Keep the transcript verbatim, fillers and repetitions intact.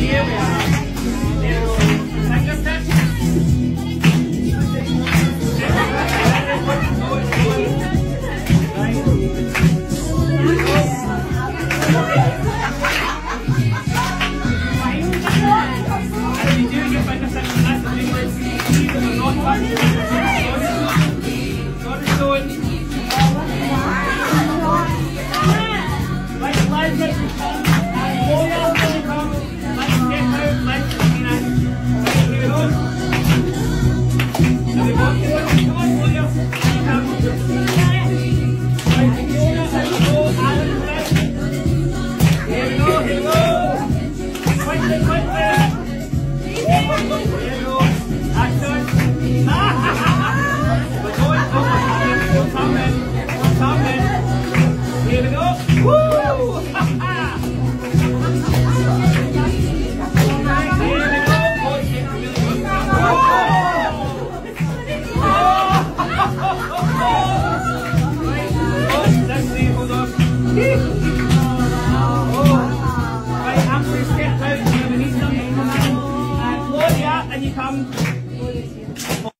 Here we are. There we go. Fingertips. Right. As you do your fingertips, that's the fingers. These are not touching. Not a stone. Right, let's get you come. Hold on till you come. Let's get out. Let's get in. Right, here we go. Now we want to go. Come on, Gloria. Come. Right, Gloria, out we go. Alan, right. Here we go, here we go. Quickly, quickly. Here we go. Action. We're going over here. We're coming. We're coming. Here we go. Woo! Ha ha! Here we go. Oh, it's getting really good. Right. Oh, let's see. Hold on. Oh. Right, I'm going to step out. We need something. And Gloria, and you come.